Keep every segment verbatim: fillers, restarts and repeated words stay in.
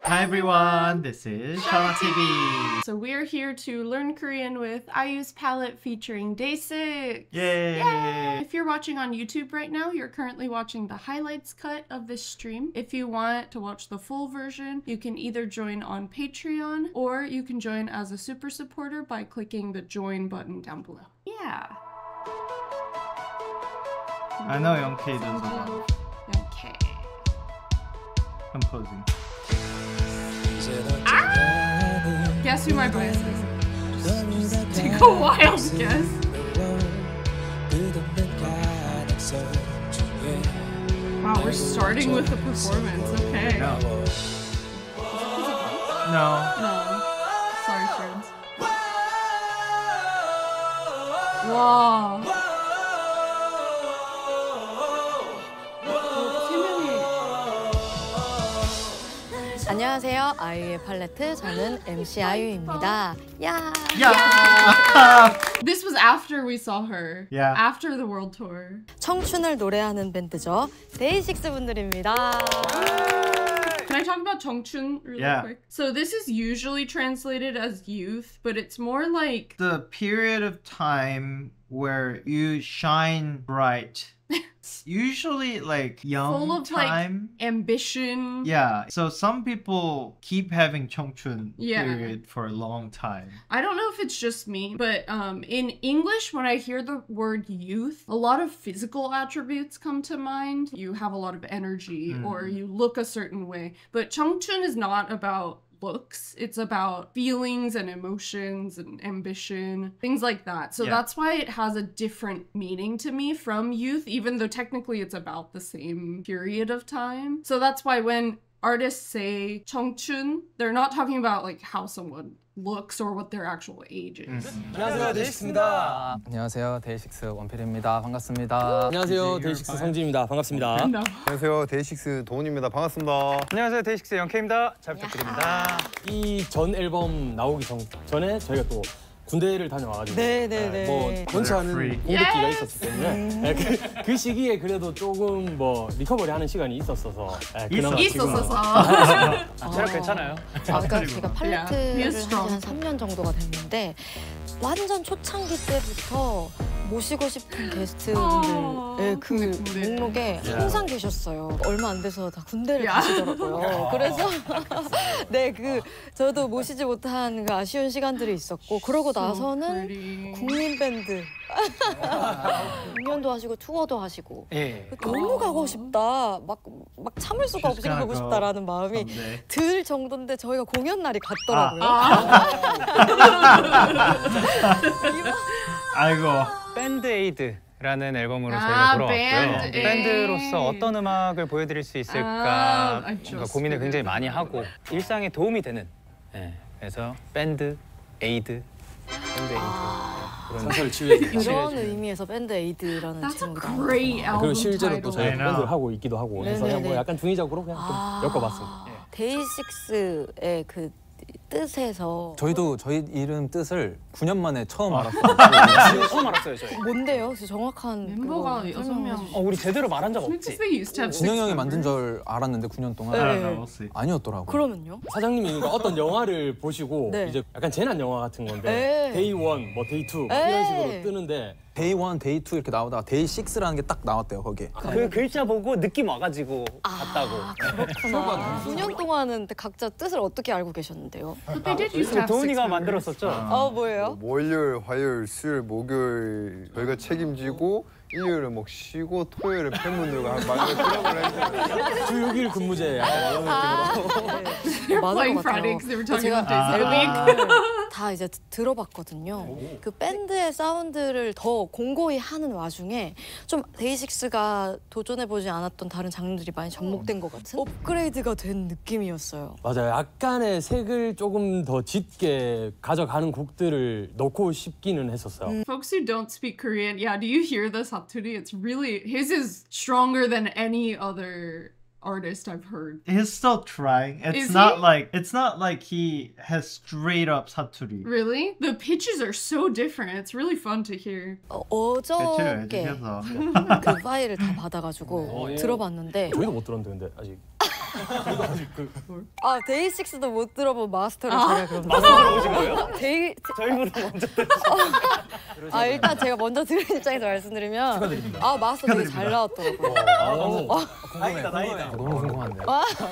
Hi everyone, this is Shana T V. So we're here to learn Korean with IU's palette featuring Day six. Yay! Yay! If you're watching on YouTube right now, you're currently watching the highlights cut of this stream. If you want to watch the full version, you can either join on Patreon or you can join as a super supporter by clicking the join button down below. Yeah. I know Young K does a lot. Okay. Composing. Ah! Guess who my bias is? Just, just take a wild guess. Wow, we're starting with the performance. Okay. No. No. No. Sorry, friends. Wow. 안녕하세요. 아이유의 팔레트, 저는 엠씨 아이유입니다. 야! Yeah. This was after we saw her. Yeah. After the world tour. 청춘을 노래하는 밴드죠. 데이식스 분들입니다. Can I talk about 청춘 really Yeah. quick? So this is usually translated as youth, but it's more like The period of time where you shine bright. Usually like young full of time. like ambition. Yeah. So some people keep having 청춘 Yeah. period for a long time. I don't know if it's just me, but um, in English, when I hear the word youth, a lot of physical attributes come to mind. You have a lot of energy or you look a certain way. But 청춘 is not about looks. It's about feelings and emotions and ambition, things like that. So Yeah. that's why it has a different meaning to me from youth, even though technically it's about the same period of time. So that's why when artists say 청춘, they're not talking about like how someone looks or what their actual age is. 안녕하세요, 데이식스입니다. 안녕하세요, 데이식스 원필입니다. 반갑습니다. 안녕하세요, 데이식스 성진입니다. 반갑습니다. No. 안녕하세요, 데이식스 도훈입니다. 반갑습니다. 안녕하세요, 데이식스 영케입니다. 잘 부탁드립니다. 이 전 앨범 나오기 전, 전에 저희가 또 군대를 다녀와가지고 네네네. 뭐 원치 않은 Free. 공백기가 Yes! 있었기 때문에 네, 그, 그 시기에 그래도 조금 뭐 리커버리 하는 시간이 있었어서 네, 그나마 지금은 있었어서. 아, 체력 괜찮아요? 아까 제가 Yeah, he 팔레트를 is 한 지 strong. 한 삼 년 정도가 됐는데 완전 초창기 때부터 모시고 싶은 게스트분들의 그 군대. 목록에 항상 계셨어요. 얼마 안 돼서 다 군대를 야. 가시더라고요. 그래서 네, 그 저도 모시지 못한 그 아쉬운 시간들이 있었고 그러고 나서는 pretty. 국민 밴드 공연도 하시고 투어도 하시고 예. 너무 가고 싶다. 막, 막 참을 수가 없이 가고 싶다라는 마음이 someday. 들 정도인데 저희가 공연 날이 갔더라고요. 아이고. 밴드 에이드라는 앨범으로 아, 저희가 돌아왔고요. 밴드 밴드로서 에이드. 어떤 음악을 보여드릴 수 있을까 아, 뭔가 좋습니다. 고민을 굉장히 많이 하고 일상에 도움이 되는 예, 그래서 밴드 에이드, 밴드 에이드 그런 상처를 치유해 그런 의미에서 밴드 에이드라는 That's a 제목이 great album 그리고 실제로 또 title. 저희가 I know. 밴드를 하고 있기도 하고 해서 네네네. 뭐 약간 중의적으로 그냥 아. 좀 엮어봤습니다. 예. 데이식스의 그 뜻에서 저희도 저희 이름 뜻을 구 년 만에 처음 알았어요. 처음 알았어요, 저희. 뭔데요? 그래서 정확한 멤버가 그거 여섯 설명해 명. 주시죠. 어, 우리 제대로 말한 적 Because 없지. they used to have 진영 six 형이 만든 members. 줄 알았는데 구 년 동안 I 네. don't know. We'll see. 아니었더라고요. 그러면요? 사장님이 그러니까 어떤 영화를 보시고 네. 이제 약간 재난 영화 같은 건데 네. 데이 원, 뭐 데이 투 네. 이런 식으로 뜨는데 데이 원, 데이 투 이렇게 나오다가 데이 식스라는 게 딱 나왔대요, 거기에. 그 글자 보고 느낌 와가지고 갔다고. 아, 그렇구나. 구 년 동안은 각자 뜻을 어떻게 알고 계셨는데요? But they did used to have six 도훈이가 members. 만들었었죠. 어, 뭐예요? 뭐 월요일, 화요일, 수요일, 목요일 저희가 책임지고 일요일에 뭐 쉬고 토요일에 팬분들과 한 많은 클럽을 했잖아요. 주 육 일 근무제 약간 이런 느낌으로 They're 맞는 playing 것 같아요. Friday because they were talking 제가 about days of the week. 앨범을 다 이제 드- 들어봤거든요. 그 밴드의 사운드를 더 공고히 하는 와중에 좀 데이식스가 도전해보지 않았던 다른 장르들이 많이 접목된 것 같은 업그레이드가 된 느낌이었어요. 맞아요. 약간의 색을 조금 더 짙게 가져가는 곡들을 넣고 싶기는 했었어요. Folks who don't speak Korean, yeah, do you hear the 사투리? It's really, his is stronger than any other artist I've heard. He's still trying. It's Is not he? like it's not like he has straight up 사투리. Really? The pitches are so different. It's really fun to hear. 어, 배치를 어저께 해주셔서. 그 파일을 다 받아가지고 어, 예. 들어봤는데 저희도 못 들었는데 근데 아직 아 데이식스도 못 들어본 마스터를 아. 제가 그럼 마스터로 오신 거예요? 데이 저희보다 먼저 아 일단 제가 먼저 들은 입장에서 말씀드리면 아 마스터 되게 잘 나왔더라고요. 아, 너무 다행이다 다행이다. 너무 궁금한데요.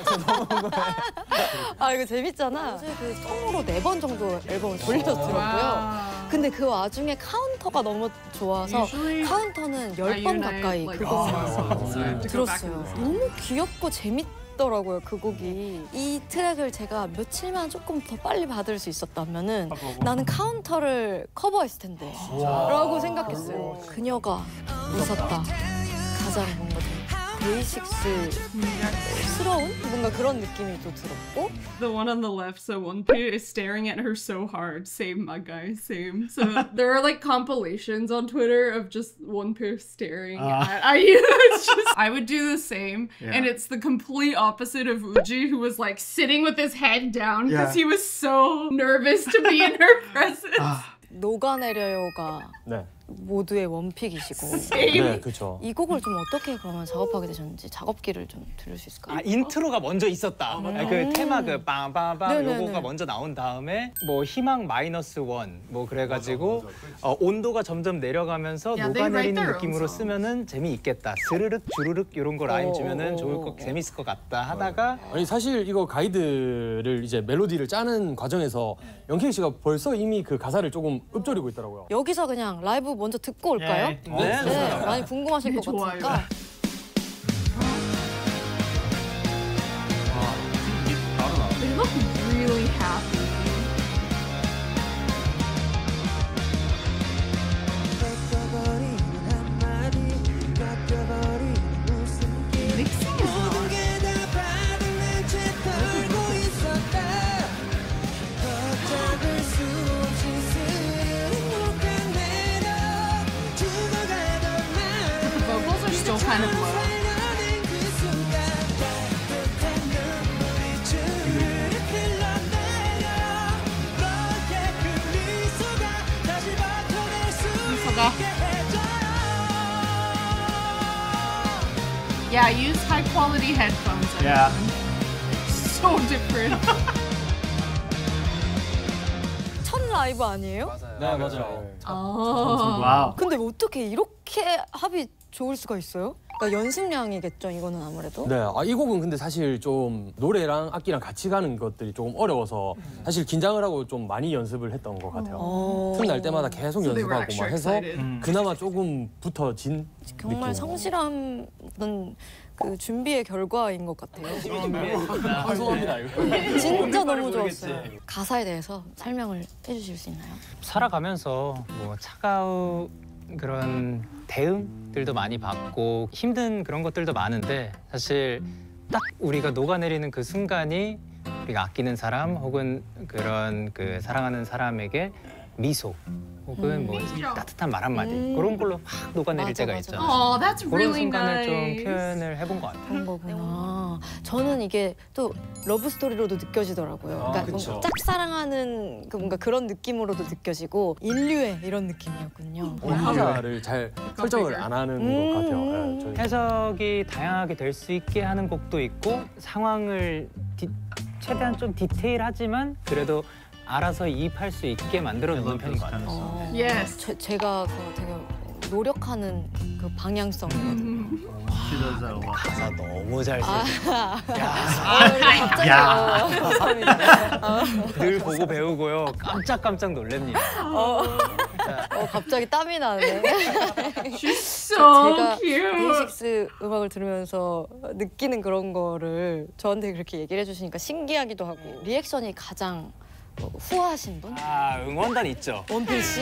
아 이거 재밌잖아. 어제 그 처음으로 네 번 정도 앨범을 돌려들었고요. Wow. 근데 그 와중에 카운터가 너무 좋아서 Usually 카운터는 열 번 reunite, 가까이 like, 그거 all songs to go back 들었어요. and listen. 너무 귀엽고 재밌더라고요 그 곡이. 이 트랙을 제가 며칠만 조금 더 빨리 받을 수 있었다면은 나는 카운터를 커버했을 텐데 라고 생각했어요. 그녀가 웃었다. 가장 뭔가 좀 데이식스스러운 뭔가 그런 느낌이 또 들었고 The one on the left, so Wonpil is staring at her so hard. Same, my guy, same. So there are like compilations on Twitter of just Wonpil staring Ah. at I U. It's just I would do the same, Yeah. and it's the complete opposite of Uji, who was like sitting with his head down because Yeah. he was so nervous to be in her presence. 녹아내려요가 네, 모두의 원픽이시고 네, 그렇죠. 이 곡을 좀 어떻게 그러면 작업하게 되셨는지 작업기를 좀 들을 수 있을까요? 아 인트로가 먼저 있었다. 아, 그 테마 그 빵빵빵 네네네. 요거가 먼저 나온 다음에 뭐 희망 마이너스 원 뭐 그래가지고 어, 온도가 점점 내려가면서 Yeah, they 녹아내리는 write their own 느낌으로 songs. 쓰면은 재미있겠다. 스르륵 주르륵 이런 거 라임 어, 주면은 어, 좋을 거 어. 재밌을 것 같다 하다가 아니 사실 이거 가이드를 이제 멜로디를 짜는 과정에서 영케이 씨가 벌써 이미 그 가사를 조금 읊조리고 있더라고요. 여기서 그냥 라이브 먼저 듣고 올까요? 예. 네, 네, 많이 궁금하실 것 좋아요. 같으니까. They look really happy. Mixing is not. But the vocals are still kind of low. 미소가. Yeah, use high quality headphones. Yeah. So different. 첫 라이브 아니에요? 네, 맞아요. Oh. 와우. 근데 어떻게 이렇게 합이 좋을 수가 있어요? 그러니까 연습량이겠죠, 이거는 아무래도. 네, 아, 이 곡은 근데 사실 좀 노래랑 악기랑 같이 가는 것들이 조금 어려워서 사실 긴장을 하고 좀 많이 연습을 했던 것 같아요. 어. 틈날 때마다 계속 So they were 연습하고 extra 막 해서 excited. 그나마 조금 붙어진 정말 느낌. 성실한 그 준비의 결과인 것 같아요. 죄송합니다. 이거. 진짜 너무 좋았어요. 가사에 대해서 설명을 해주실 수 있나요? 살아가면서 뭐 차가운 그런 대응들도 많이 받고 힘든 그런 것들도 많은데 사실 딱 우리가 녹아내리는 그 순간이 우리가 아끼는 사람 혹은 그런 그 사랑하는 사람에게 미소 혹은 뭐 따뜻한 말 한마디 음. 그런 걸로 확 녹아내릴 맞아, 때가 맞아. 있잖아요. Oh, that's 그런 really 순간을 좀 nice. 표현을 해본 것 같아요. 그런 거구나. 저는 이게 또 러브 스토리로도 느껴지더라고요. 그러니까 그쵸. 뭔가 짝사랑하는 그 뭔가 그런 느낌으로도 느껴지고 인류의 이런 느낌이었군요. 가사를 잘 설정을 안 하는 음. 것 같아요. 네, 저희. 해석이 다양하게 될 수 있게 하는 곡도 있고 상황을 디, 최대한 좀 디테일하지만 그래도 알아서 이입할 수 있게 만들어 놓는 편인 것 같아요. 어, Yes. 제, 제가 그 되게 노력하는 그 방향성이거든요. She does that a lot. 가사 너무 잘 써. 아, 야, 갑자기 야. 어, 감사합니다. 늘 보고 배우고요. 깜짝깜짝 놀랍니다. 어, 어, 갑자기 땀이 나네. She's so 제가 cute. 데이식스 음악을 들으면서 느끼는 그런 거를 저한테 그렇게 얘기를 해주시니까 신기하기도 하고 리액션이 가장 뭐 후하신 분? 아 응원단 있죠. 원필 씨.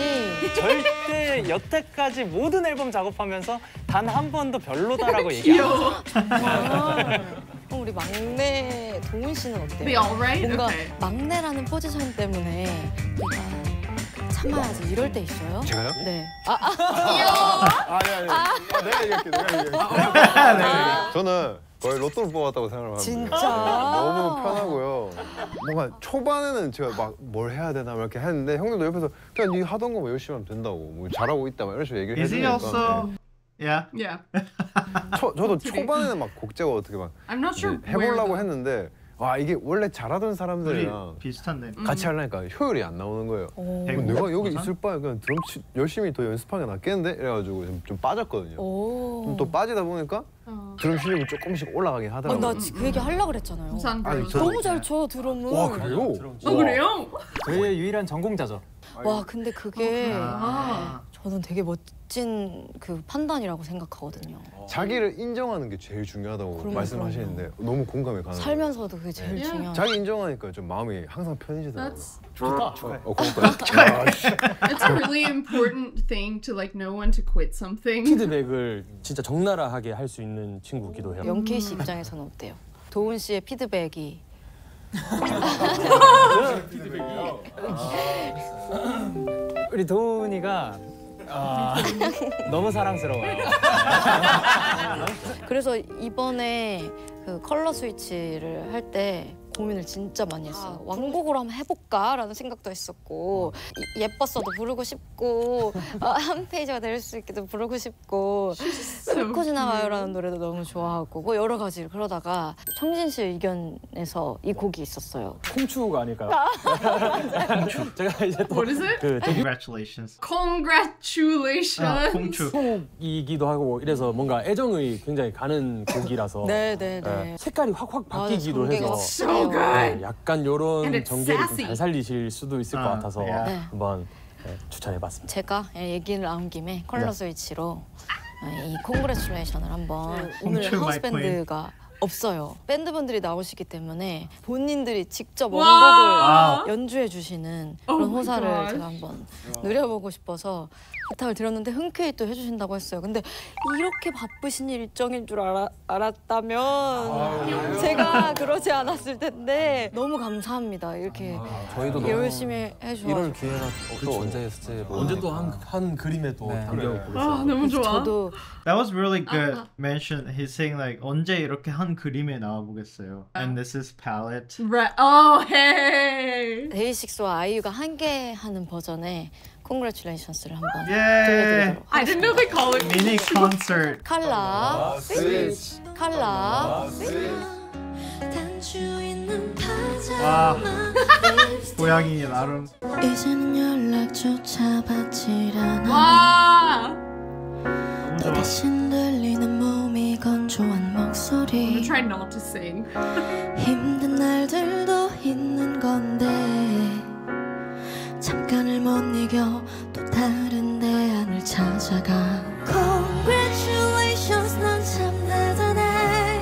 절대 여태까지 모든 앨범 작업하면서 단 한 번도 별로다라고 얘기 안 했어요. 아, 그럼 우리 막내 도훈 씨는 어때요? They all right? 뭔가 Okay. 막내라는 포지션 때문에 내가 참아야지 이럴 때 있어요? 제가요? 네. 아, 아, 아니 아니. 아, 내가 얘기할게. 내가 얘기할게. 저는 거의 로또를 뽑았다고 생각을 합니다. 진짜? 너무 편하고요. 뭔가 초반에는 제가 막 뭘 해야 되나 막 이렇게 했는데 형들도 옆에서 그냥 네 하던 거뭐 열심히 하면 된다고 뭐 잘하고 있다 막 이런 식으로 얘기를 Is he 해주니까 also Yeah. Yeah. 초, 저도 초반에는 막 곡제가 어떻게 막 I'm not sure 이제 해보려고 where 했는데 와 이게 원래 잘하던 우리 사람들이랑 비슷한데. 같이 하려니까 효율이 안 나오는 거예요. 오. 대구? 내가 여기 부산? 있을 바에 그냥 드럼 치, 열심히 더 연습하는 게 낫겠는데? 이래가지고 좀, 좀 빠졌거든요. 오. 그럼 또 빠지다 보니까 어. 드럼 실력이 조금씩 올라가긴 아, 하더라고요. 나 그 얘기 하려고 그랬잖아요. 부산 아니, 브로스. 저- 너무 잘 쳐 드럼을. 와 그래요? 어 그래요? 저희의 유일한 전공자죠. 와 근데 그게 아. 저는 되게 멋진 그 판단이라고 생각하거든요. 자기를 인정하는 게 제일 중요하다고 그럼요, 말씀하시는데 너무 공감이 가는 거예요. 살면서도 그게 제일 네. 중요한. 자기 인정하니까 좀 마음이 항상 편해지더라고요. That's 어, 고맙다. it's a really important thing to like know when to quit something. 피드백을 진짜 적나라하게 할 수 있는 친구기도 해요. 영케이 씨 입장에서는 어때요? 도훈 씨의 피드백이 우리 도훈이가 아, 너무 사랑스러워요. 그래서 이번에 그 컬러 스위치를 할 때 고민을 진짜 많이 했어요. 왕곡으로 한번 해볼까라는 생각도 했었고 이- 예뻤어도 부르고 싶고 어, 한 페이지가 될 수 있게도 부르고 싶고 불꽃이 나와요라는 노래도 너무 좋아하고 뭐 여러 가지 그러다가 청진 씨 의견에서 이 곡이 있었어요. 콩추가 아닐까요? 제가 이제 What is it? 또그 데뷔 Congratulations. Congratulations. 아, 공추. 곡이기도 하고 이래서 뭔가 애정이 굉장히 가는 곡이라서 네네네. 예, 색깔이 확확 바뀌기도 맞아, 전개가 해서 So 그래요. good. 예, 약간 And 요런 it's 전개를 좀 sassy. 잘 살리실 수도 있을 것 아, 같아서 네. 네. 한번 예, 추천해봤습니다. 제가 얘기를 나온 김에 컬러 네. 스위치로 어, 이 콩그레츄레이션을 한번 오늘 콩추 하우스 마이 포인트. 밴드가 없어요. 밴드분들이 나오시기 때문에 본인들이 직접 와. 원곡을 연주해 주시는 그런 Oh my 호사를 gosh. 제가 한번 누려보고 싶어서 부탁을 드렸는데 흔쾌히 또 해주신다고 했어요. 근데 이렇게 바쁘신 일정인 줄 알아, 알았다면 제가 그러지 않았을 텐데 너무 감사합니다. 이렇게 저희도 너무 열심히 해주셔서 이럴 기회가 또 언제 했을지 언제 또 한 한 그림에 또 네. 담겨보겠어요. 아 너무 좋아. 저도 That was really good Uh-huh. mention. He's saying like 언제 이렇게 한 그림에 나와 보겠어요. And this is palette. Right. Oh hey. 데이식스와 아이유가 함께 하는 버전의 Congratulations를 한번 Yay! 들려드리도록 I didn't know they call it. Mini concert. 칼라 스위치 칼라 와. 고양이 나름. 이제는 연락조차 받질 않아 와. 너무 좋아. 대신 들리는 몸이 건조한 I'm gonna 목소리 try not to sing. 힘든 날들도 있는 건데 잠깐을 못 이겨 또 다른 대안을 찾아가 Congratulations 넌 참 대단해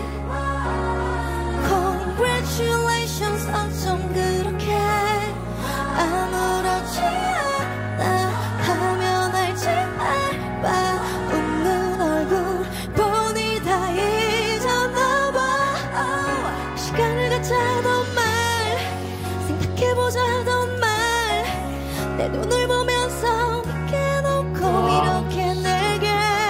Congratulations 어쩜 그렇게 아무렇지 않아 하면 알지 말봐 웃는 얼굴 보니 다 잊었나봐 시간을 갖자던 말 생각해보자던 말 내 눈을 보면서 믿게 놓고 이렇게 내게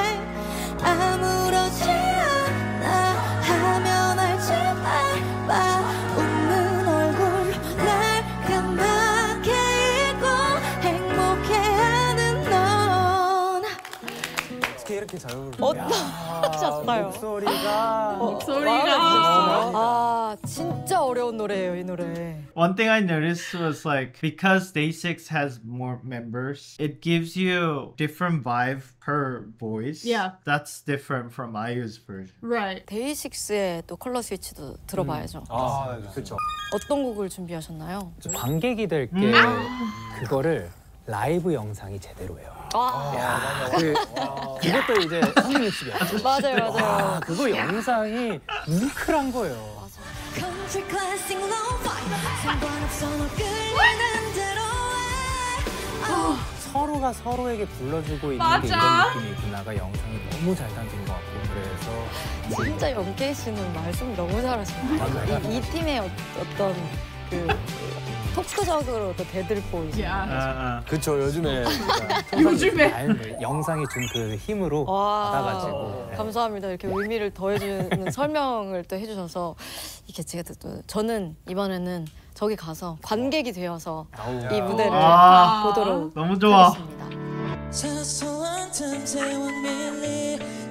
아무렇지 않아 하면 알지 말봐 웃는 얼굴 날 까맣게 잊고 행복해하는 넌 어떻게 이렇게 잘 부르죠? 어떠셨어요? 목소리가 목소리가. 아 진짜 어려운 노래예요 이 노래. One thing I noticed was like because Day six has more members, it gives you different vibe per voice. Yeah. That's different from IU's version. Right. 데이식스의 또 컬러 스위치도 들어봐야죠. 아, 그렇죠. 어떤 곡을 준비하셨나요? 관객이 될 게 그거를 라이브 영상이 제대로예요. 아, 그, 그것도 이제 선생님 집이었죠. 맞아요 맞아요. 아, 그거 영상이 뭉클한 거예요. Country classic lo-fi 상관없어 너 끌리는 대로 해. 서로가 서로에게 불러주고 있는 게 맞아. 이런 느낌이구나가 영상이 너무 잘 담긴 것 같고 그래서 진짜 영케이 씨는 말씀 너무 잘하시네요. 이, 이 팀의 어, 어떤 그 토크적으로 또 대들보 이제. Yeah. Uh, uh. 그렇죠. 요즘에 요즘에. 잘 영상이 준 그 힘으로 와, 받아가지고 네. 감사합니다. 이렇게 의미를 더해주는 설명을 또 해주셔서 이게 제가 또 저는 이번에는 저기 가서 관객이 되어서 이 무대를 아. 보도록 너무 좋아. 하겠습니다. 사소한 틈새 원밀리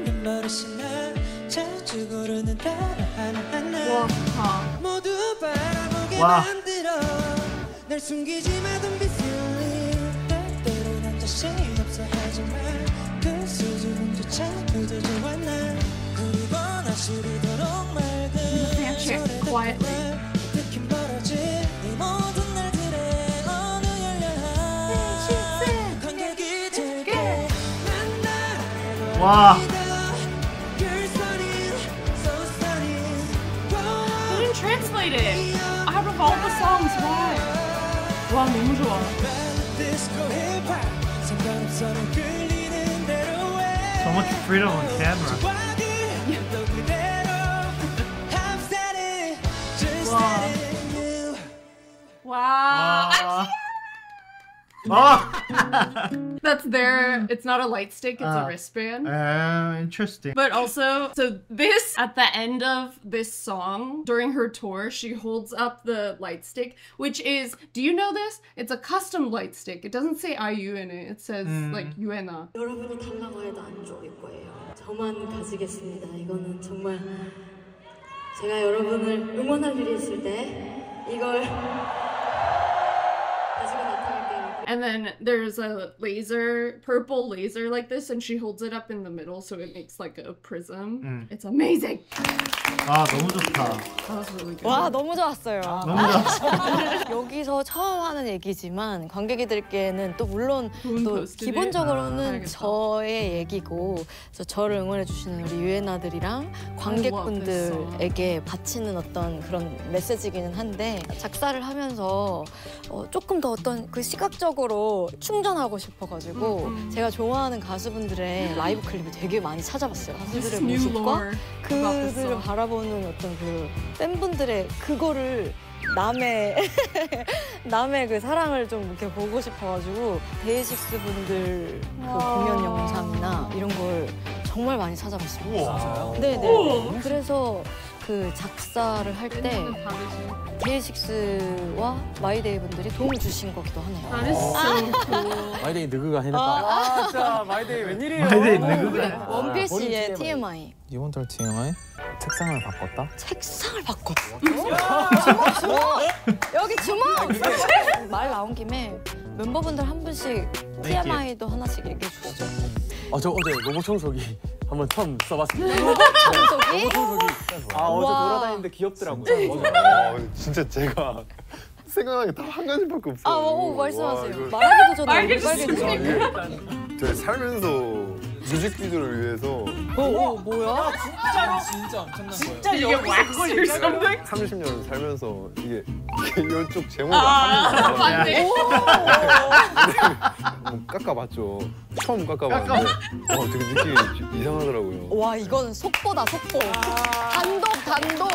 난 버릇이 나 자주 고르는 단어 하나하나 와, 좋다. 모두 바라보게 와. 만들어 날 숨기지 마 don't be silly 때때로 난 자신 없어 하지만 그 수줍음조차 그저 좋아 난 그리고 다시 이토록 맑은 Fan check quietly. 특히 멀어진 이 모든 날들의 어느 열려한 관객이 될게 난 나를 와. You're stunning, so stunning. They didn't translate it. Out of all the songs, why? 와, 너무 좋아. Disco hip hop. 상관없어 넌 끌리는 대로 해. So much freedom on camera. 또 그대로. I've said it, just 와. let it in you. Wow. 아. 어. That's their, it's not a light stick, it's a Uh, wristband. Uh, interesting. But also, so this, at the end of this song, during her tour, she holds up the light stick, which is, do you know this? It's a custom light stick. It doesn't say I U in it. It says, like, 유엔아. 여러분이 달라고 해도 안 좋을 거예요. 저만 가지겠습니다. 이거는 정말 제가 여러분을 응원할 일이 있을 때 이걸 가지고 나타날게요. And then there's a laser, purple laser like this, and she holds it up in the middle so it makes like a prism. It's amazing. 아, 너무 좋다. That was really good. 와 너무 좋았어요. 너무 좋았어. 여기서 처음 하는 얘기지만 관객들께는 또 물론 돈 또 포스트잇? 아, 기본적으로는 알겠다. 저의 얘기고 그래서 저를 응원해 주시는 우리 유엔아들이랑 관객분들에게 바치는 어떤 그런 메시지기는 한데 작사를 하면서 어, 조금 더 어떤 그 시각적으로 충전하고 싶어가지고 음, 음. 제가 좋아하는 가수분들의 라이브 클립을 되게 많이 찾아봤어요. This 가수들의 new 모습과 lore about this 그들을 song. 바라보는 어떤 그 팬분들의 그거를 남의 남의 그 사랑을 좀 이렇게 보고 싶어가지고 데이식스 분들 그 공연 영상이나 이런 걸 정말 많이 찾아봤습니다. 네네. 그래서 그 작사를 할 때 팬들은 다르지. 데이식스와 마이데이 분들이 도움을 주신 거기도 하네요. That is so cool. 마이데이 느그가 해냈다. 아, 진짜 마이데이 웬일이에요? 마이데이 누구야? 원필 본인 씨의 티엠아이. 티엠아이. 이원털 티엠아이 책상을 바꿨다? 책상을 바꿨어. 주먹 주먹 여기 주먹. 말 나온 김에 멤버분들 한 분씩 티엠아이도 하나씩 얘기해 주시죠. 아, 저 어제 로봇 청소기 한번 처음 써봤습니다. 청소기? 로봇 청소기. 아, 어제 와. 돌아다니는데 귀엽더라고요. 아, 진짜 제가 생각나는 게 다 한 가지밖에 없어요. 아, 어, 어, 말씀하세요. 와, 이거 말하기도 전에 말하기 얼굴 빨개지죠. 제가 살면서 뮤직비디오를 위해서 어, 어, 뭐야? 진짜 엄청난 거예요. 진짜 이게 wax or something? 삼십 년 살면서 이게 이쪽 제목을 아, 하면 맞네. 한번 깎아봤죠. 처음 깎아봤는데 어, 되게 느낌이 이상하더라고요. 와, 이거는 속보다 속보. 단독, 단독.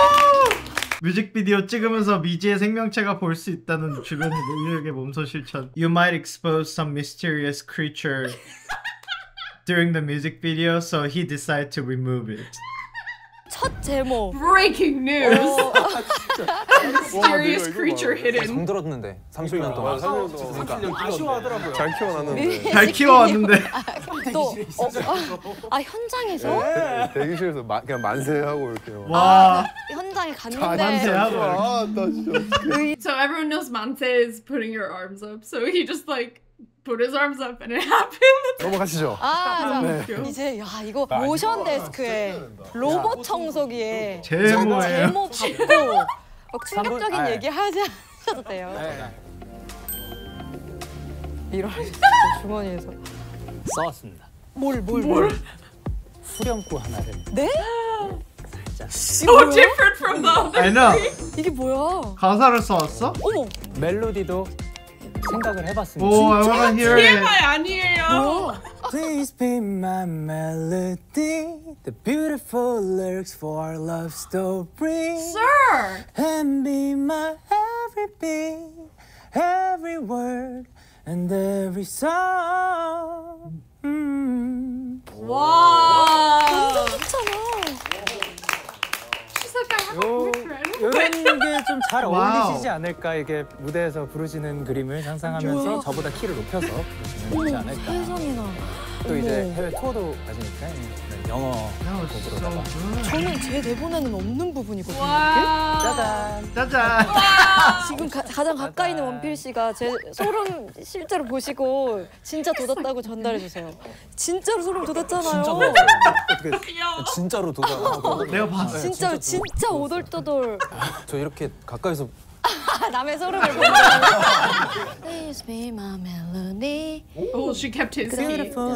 뮤직비디오 찍으면서 미지의 생명체가 볼 수 있다는 주변 인류에게 몸소 실천. You might expose some mysterious creature during the music video, so he decided to remove it. 첫 제목. Breaking news. 어, Mysterious 이거 creature 봐. hidden. 정들었는데 삼십 년 동안. 살면서 그러니까 삼십 년 아쉬워하더라고요. 잘 키워놨는데 잘 키워왔는데. 또, 어, 아, 아, 현장에서? 대- 대기실에서 마, 그냥 만세하고 이렇게 막. 와. 현장에 아, 갔는데. 만세하고. 아, 나 진짜 So everyone knows Manse is putting your arms up. So he just like put his arms up and it happened. 넘어가시죠. 아, 네. 자, 이제 야 이거 모션 데스크에 로봇 청소기에 첫 제모예요. 제모 받고 막 충격적인 아, 얘기 하지 하셔도 돼요. 네. 이런 주머니에서 써왔습니다. 뭘 뭘 뭘? 후렴구 하나를. 네? So different from the other. I know. 이게 뭐야? 가사를 써왔어? 어머, 멜로디도 생각을 해봤습니다. 오, I wanna hear it. 티엠아이 아니에요. 뭐야? Please be my melody, the beautiful lyrics for our love story, Sir. and be my every beat, every word, and every song. Mm. Wow. 괜찮아. She's like, I have a 요, boyfriend. 요런 게 좀 잘 와우. 어울리시지 않을까, 이게 무대에서 부르시는 그림을 상상하면서 저보다 키를 높여서 부르시면 되지 어머, 않을까. 세상에나. 또 이제 해외 투어도 가지니까 영어 곡으로다가. 저는 제 대본에는 없는 부분이거든요. 와. 짜잔. 짜잔. 지금 가, 가장 가까이 있는 원필 씨가 제 소름 실제로 보시고 진짜 돋았다고 전달해 주세요. 진짜로 소름 돋았잖아요. 진짜 어떻게 진짜로 도전. 내가 봤어. 진짜로 진짜 오돌토돌. 저 이렇게 가까이서 남의 소름을 보는 Please be my melody. Oh, she kept his key.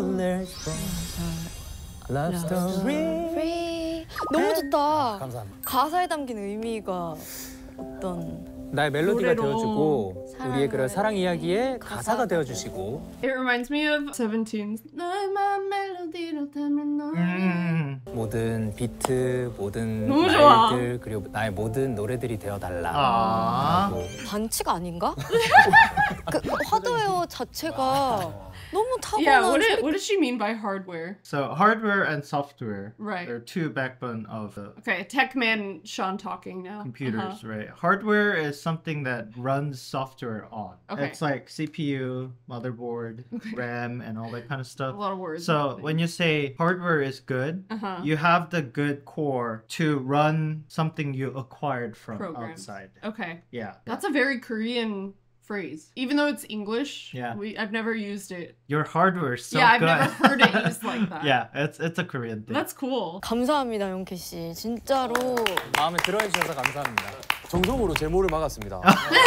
Love story. Free. 너무 좋다. 감사합니다. 가사에 담긴 의미가 어떤 나의 멜로디가 노래로 되어주고 사랑을 우리의 그런 사랑 이야기의 가사가 가사가 되어주시고. It reminds me of Seventeen's. 너만 멜로디로 타면 너. 음. 모든 비트, 모든 너무 좋아. 말들 그리고 나의 모든 노래들이 되어달라. 아. 하고. 반칙 아닌가? 그 하드웨어 자체가 너무 Yeah, 타고난 what, 소리. did, what does she mean by hardware? So hardware and software Right. are two backbone of the Okay, tech man Sean talking now. computers, Uh-huh. right? Hardware is something that runs software on. Okay. It's like C P U, motherboard, RAM, and all that kind of A stuff. lot of words. So when you say hardware is good, Uh-huh. you have the good core to run something you acquired from Programs. outside. Okay. Yeah. That's a very Korean phrase. Even though it's English, Yeah. we I've never used it. Your hardware is so yeah, I've good. never heard it used like that. Yeah, it's it's a Korean thing. That's cool. 감사합니다, 용케 씨. 진짜로 마음에 들어해 주셔서 감사합니다. 정성으로 제모를 막았습니다.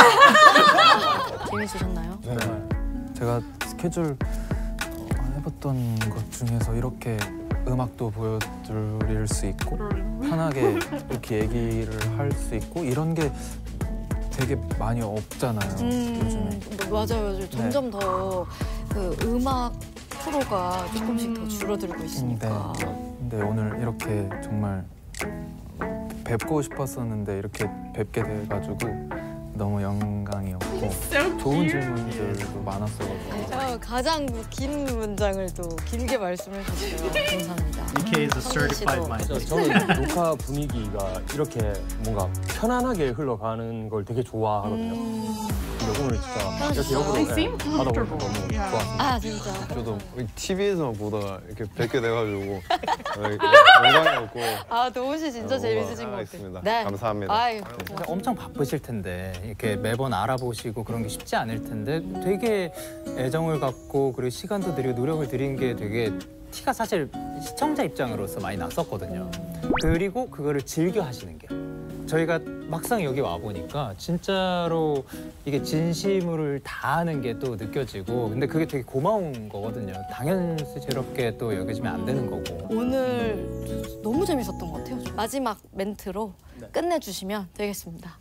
재밌으셨나요? 네. 제가 스케줄 어, 해봤던 것 중에서 이렇게 음악도 보여드릴 수 있고 편하게 이렇게 얘기를 할 수 있고 이런 게 되게 많이 없잖아요. 요즘에. 음, 맞아요. 점점 더 그 음악 프로가 조금씩 더 줄어들고 있으니까. 근데 오늘 이렇게 정말 뵙고 싶었었는데 이렇게 뵙게 돼가지고 너무 영광이었고 So 좋은 cute. 질문들도 많았어가지고 저 가장 긴 문장을 또 길게 말씀해 주셔서 감사합니다. E K is a certified 씨도. mind. 저- 저는 녹화 분위기가 이렇게 뭔가 편안하게 흘러가는 걸 되게 좋아하거든요. 근데 오늘 진짜 이렇게 역으로 They seem 받아보니까 comfortable. 너무 Yeah. 좋았습니다. 아 진짜. 저도 티비에서만 보다가 이렇게 뵙게 돼가지고 영광이었고 아 도훈 씨 진짜 어, 재밌으신 것 알겠습니다. 같아요. 네. 감사합니다. 아유, 진짜 엄청 바쁘실 텐데 이렇게 매번 알아보시고 그런 게 쉽지 않을 텐데 되게 애정을 갖고 그리고 시간도 들이고 노력을 들인 게 되게 티가 사실 시청자 입장으로서 많이 났었거든요. 그리고 그거를 즐겨 하시는 게 저희가 막상 여기 와 보니까 진짜로 이게 진심을 다하는 게 또 느껴지고 근데 그게 되게 고마운 거거든요. 당연스럽게 또 여겨지면 안 되는 거고. 오늘 너무 재밌었던 것 같아요. 마지막 멘트로 끝내주시면 되겠습니다.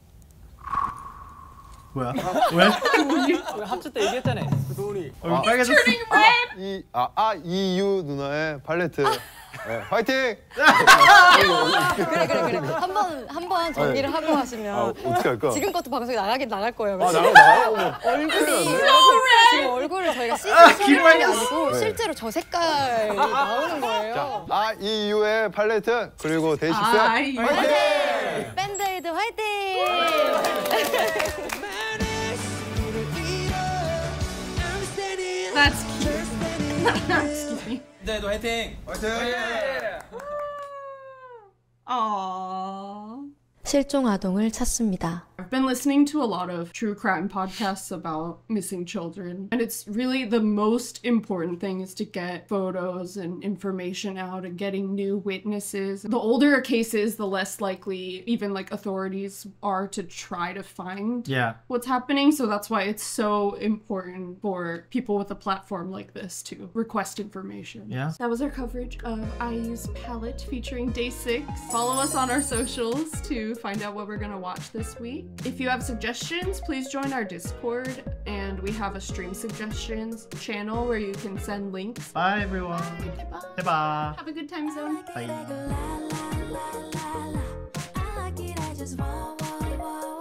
뭐야? 왜? 합주 때 얘기했잖아요. 도훈이 얼굴 빨개졌어. 이, 아, 아, 이유 누나의 팔레트. 네, 화이팅! 그래 그래 그래. 한번 한 번 정리를 하고 아, 하시면 어떻게 할까? 지금 것도 방송에 나가긴 나갈 거예요. 아, 나가, 나가. 어머. 얼굴이 지금 얼굴을 저희가 씨지 촬영한 게 기빨렸어. 아니고 네. 실제로 저 색깔이 나오는 거예요. 아, 이유의 팔레트. 그리고 데이식스. 아, 이유. 화이팅! 밴드에이드 화이팅! That's cute. Excuse me. 네, 화이팅! Aww. 실종 아동을 찾습니다. I've been listening to a lot of true crime podcasts about missing children, and it's really the most important thing is to get photos and information out and getting new witnesses. The older a case is, the less likely even like authorities are to try to find Yeah. what's happening. So that's why it's so important for people with a platform like this to request information. Yeah. That was our coverage of I U's Palette featuring Day six. Follow us on our socials to find out what we're gonna watch this week. If you have suggestions, please join our Discord, and we have a stream suggestions channel where you can send links. Bye everyone. Bye. Bye. Have a good time zone. Bye. I like it, I just want, want, want.